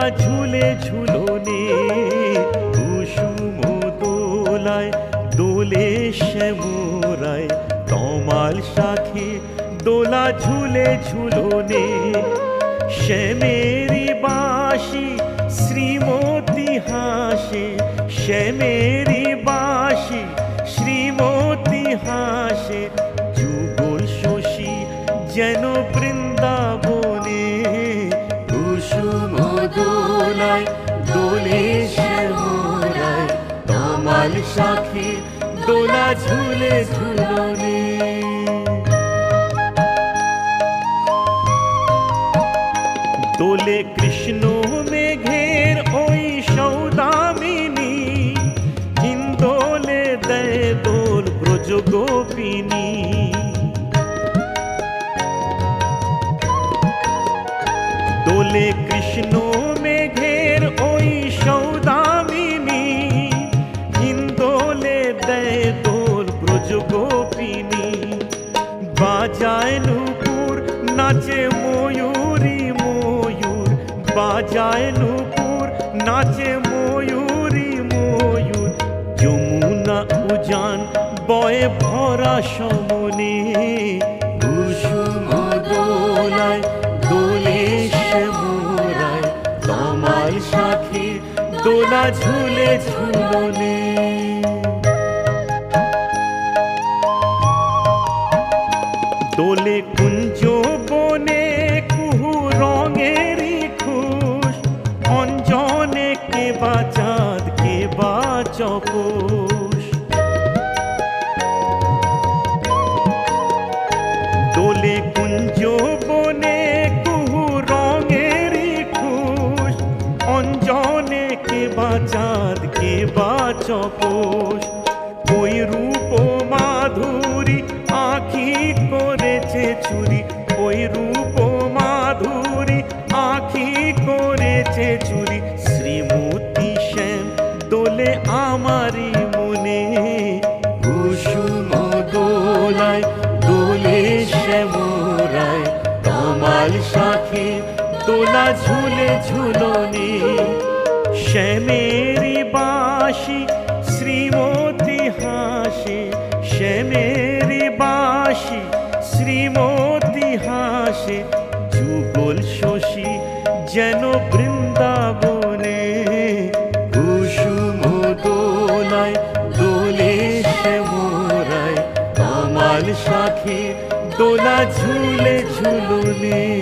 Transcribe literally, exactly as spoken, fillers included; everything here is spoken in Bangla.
ঝুলে ঝুলনে কুসুম দোলায় দোলে শ্যামরায় তমাল শাখে দোলা ঝুলে ঝুলনে শ্যামেরি বাঁশি শ্রীমতী হাসে শ্যামেরি বাঁশি শ্রীমতী হাসে যুগল শশী যেন বৃন্দাবনে কুসুম দোলায় দোলে শ্যামরায় তমাল শাখে দোলা ঝুলে ঝুলনে দোলে কৃষ্ণ মেঘের ওই সৌদামিনী হিন্দোলে দেয় দোল ব্রজ গোপিনী দোলে কৃষ্ণ মেঘের ওই সৌদামিনী হিন্দোলে দেয় দোল ব্রজ গোপিনী বাজায় নূপুর নাচে ময়ূরী ময়ূর বাজায় নূপুর নাচে ময়ূরী ময়ূর যমুনা উজান বয়ে ভরা সমনে কুসুম দোলায় দোলে শ্যামরায় তমাল শাখে দোলা ঝুলে ঝুলনে দোলে কুঞ্জ বনে কুহু রঙেরি খুশ অঞ্জনে কে বা চাঁদ কে বা চপোষ দোলে কুঞ্জ বনে কুহু রঙেরি খুশ অঞ্জনে কে বা চাঁদ কে বা চপোষ ওই রূপ মাধুরী আঁখি করেছে চুরি ওই রূপ মাধুরী আঁখি করেছে চুরি শ্রীমতী শ্যাম দোলে আমারি মনে কুসুম দোলায় দোলে শ্যামরায় তমাল শাখে দোলা ঝুলে ঝুলনে শ্যামেরি বাঁশি শ্রীমতী হাসে শ্যামেরি বাঁশি শ্রীমতী হাসে যুগল শশী যেন বৃন্দাবনে কুসুম দোলায় দোলে শ্যামরায় তমাল শাখে দোলা ঝুলে ঝুলনে।